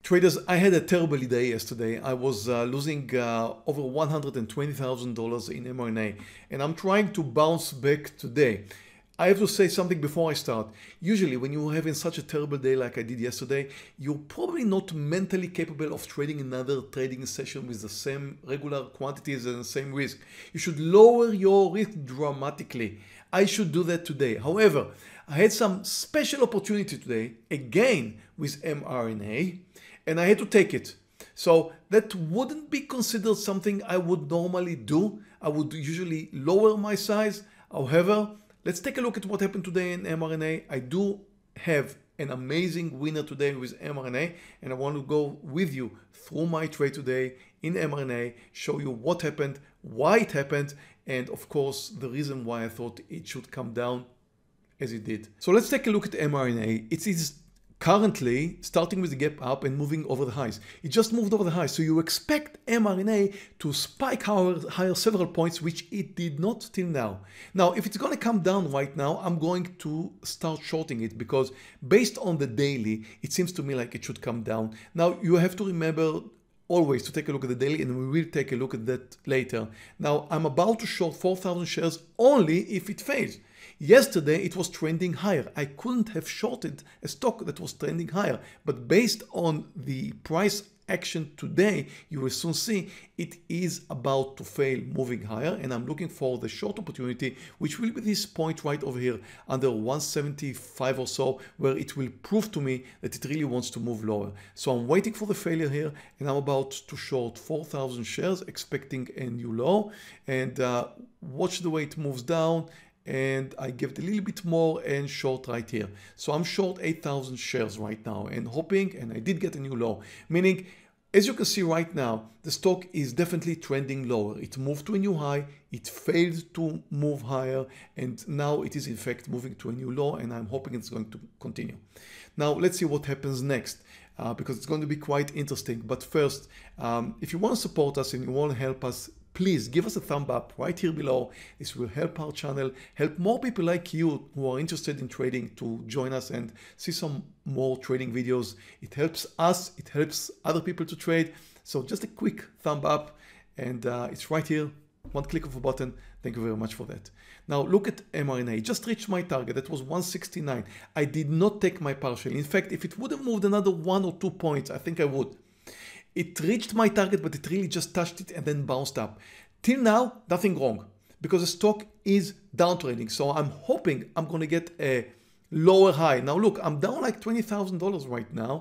Traders, I had a terrible day yesterday. I was losing over $120,000 in mRNA, and I'm trying to bounce back today. I have to say something before I start. Usually when you're having such a terrible day like I did yesterday, you're probably not mentally capable of trading another trading session with the same regular quantities and the same risk. You should lower your risk dramatically. I should do that today. However, I had some special opportunity today, again with mRNA, and I had to take it. So that wouldn't be considered something I would normally do. I would usually lower my size. However, let's take a look at what happened today in mRNA. I do have an amazing winner today with mRNA, and I want to go with you through my trade today in mRNA, show you what happened, why it happened, and of course the reason why I thought it should come down as it did. So let's take a look at mRNA. It is currently starting with the gap up and moving over the highs. It just moved over the highs, so you expect mRNA to spike higher several points, which it did not till now. Now, if it's going to come down right now, I'm going to start shorting it because based on the daily, it seems to me like it should come down. Now, you have to remember always to take a look at the daily, and we will take a look at that later. Now, I'm about to short 4,000 shares only if it fails. Yesterday it was trending higher. I couldn't have shorted a stock that was trending higher, but based on the price action today, you will soon see it is about to fail moving higher, and I'm looking for the short opportunity, which will be this point right over here under 175 or so, where it will prove to me that it really wants to move lower. So I'm waiting for the failure here, and I'm about to short 4,000 shares expecting a new low, and watch the way it moves down. And I give it a little bit more and short right here. So I'm short 8,000 shares right now and hoping, and I did get a new low, meaning as you can see right now, the stock is definitely trending lower. It moved to a new high, it failed to move higher, and now it is in fact moving to a new low, and I'm hoping it's going to continue. Now let's see what happens next. Because it's going to be quite interesting. But first, if you want to support us and you want to help us, please give us a thumb up right here below. This will help our channel, help more people like you who are interested in trading to join us and see some more trading videos. It helps us, it helps other people to trade. So just a quick thumb up, and it's right here. One click of a button. Thank you very much for that. Now look at mRNA. Just reached my target. That was 169. I did not take my partial. In fact, if it would have moved another 1 or 2 points, I think I would. It reached my target, but it really just touched it and then bounced up. Till now, nothing wrong because the stock is down trading. So I'm hoping I'm going to get a lower high. Now look, I'm down like $20,000 right now.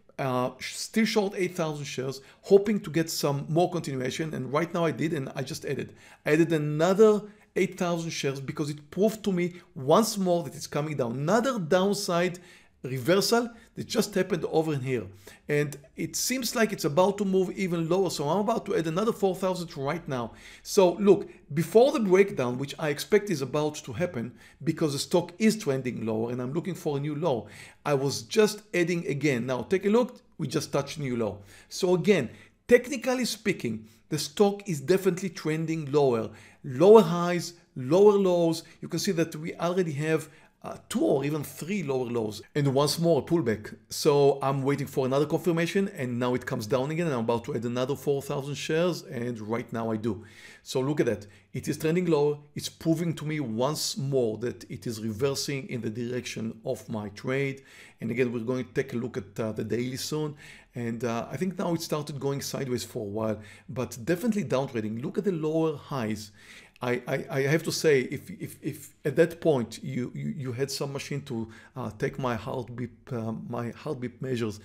Still short 8,000 shares, hoping to get some more continuation, and right now I did, and I just added another 8,000 shares because it proved to me once more that it's coming down. Another downside reversal that just happened over in here, and it seems like it's about to move even lower, so I'm about to add another 4,000 right now. So look, before the breakdown, which I expect is about to happen because the stock is trending lower and I'm looking for a new low, I was just adding again. Now take a look, we just touched new low. So again, technically speaking, the stock is definitely trending lower. Lower highs, lower lows. You can see that we already have 2 or even 3 lower lows, and once more a pullback. So I'm waiting for another confirmation, and now it comes down again, and I'm about to add another 4,000 shares, and right now I do. So look at that. It is trending lower. It's proving to me once more that it is reversing in the direction of my trade. And again, we're going to take a look at the daily soon. And I think now it started going sideways for a while, but definitely down trading. Look at the lower highs. I have to say, if at that point you had some machine to take my heartbeat measures,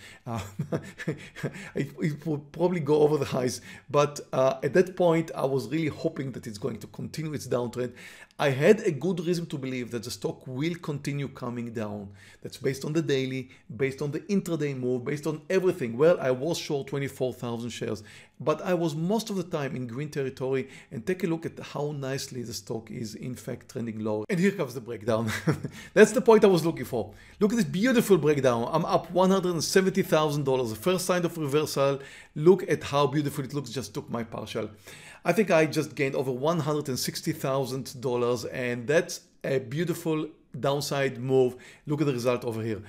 it would probably go over the highs. But at that point, I was really hoping that it's going to continue its downtrend. I had a good reason to believe that the stock will continue coming down. That's based on the daily, based on the intraday move, based on everything. Well, I was short 24,000 shares, but I was most of the time in green territory. And take a look at how nicely the stock is in fact trending lower. And here comes the breakdown. That's the point I was looking for. Look at this beautiful breakdown. I'm up $170,000. The first sign of reversal. Look at how beautiful it looks. Just took my partial. I think I just gained over $160,000, and that's a beautiful downside move. Look at the result over here,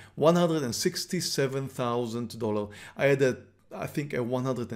$167,000. I had I think a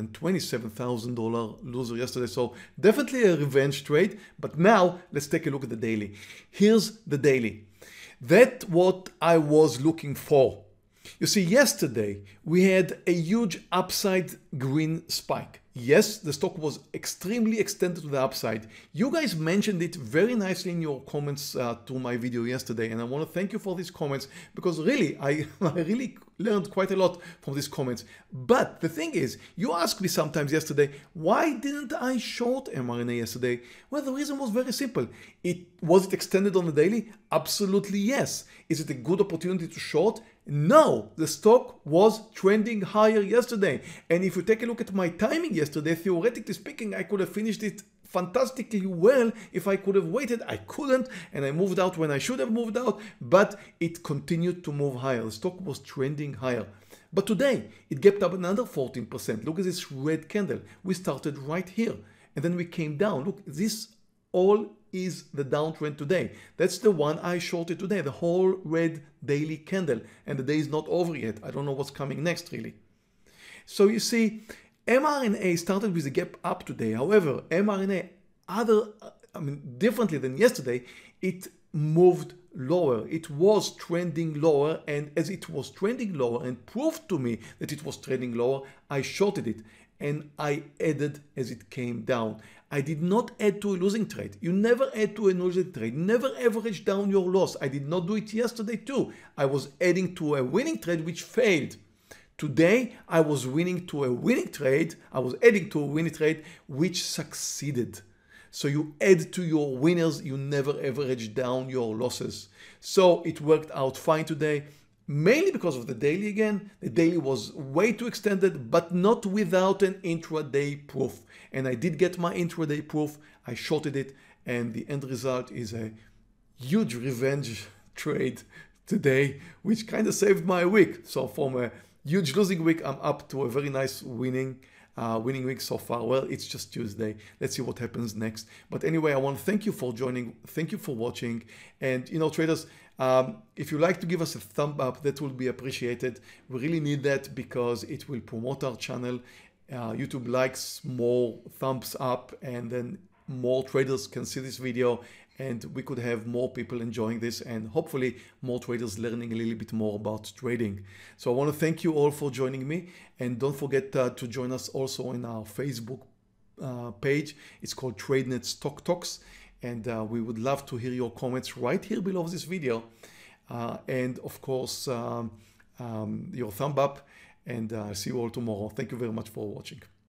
$127,000 loser yesterday. So definitely a revenge trade. But now let's take a look at the daily. Here's the daily. That's what I was looking for. You see, yesterday we had a huge upside green spike. Yes, the stock was extremely extended to the upside. You guys mentioned it very nicely in your comments to my video yesterday, and I want to thank you for these comments, because really, I really learned quite a lot from these comments. But the thing is, you asked me sometimes yesterday, why didn't I short mRNA yesterday? Well, the reason was very simple. Was it extended on the daily? Absolutely yes. Is it a good opportunity to short? No, the stock was trending higher yesterday. And if you take a look at my timing yesterday, theoretically speaking, I could have finished it fantastically well if I could have waited. I couldn't, and I moved out when I should have moved out, but it continued to move higher. The stock was trending higher. But today, it gapped up another 14%. Look at this red candle. We started right here, and then we came down. Look, this all is the downtrend today. That's the one I shorted today, the whole red daily candle, and the day is not over yet. I don't know what's coming next, really. So you see, mRNA started with a gap up today. However, mRNA, differently than yesterday, it moved lower. It was trending lower, and as it was trending lower and proved to me that it was trending lower, I shorted it and I added as it came down. I did not add to a losing trade. You never add to a losing trade. Never average down your loss. I did not do it yesterday too. I was adding to a winning trade which failed. Today, I was winning to a winning trade. I was adding to a winning trade which succeeded. So you add to your winners, you never average down your losses. So it worked out fine today, mainly because of the daily again. The daily was way too extended, but not without an intraday proof. And I did get my intraday proof. I shorted it, and the end result is a huge revenge trade today, which kind of saved my week. So from a huge losing week, I'm up to a very nice winning week so far. Well, it's just Tuesday. Let's see what happens next. But anyway, I want to thank you for joining. Thank you for watching. And traders, if you like to give us a thumb up, that will be appreciated. We really need that because it will promote our channel. YouTube likes more thumbs up, and then more traders can see this video, and we could have more people enjoying this, and hopefully more traders learning a little bit more about trading. So I want to thank you all for joining me, and don't forget to join us also in our Facebook page. It's called TradeNet Stock Talks, and we would love to hear your comments right here below this video, and of course your thumb up, and I'll see you all tomorrow. Thank you very much for watching.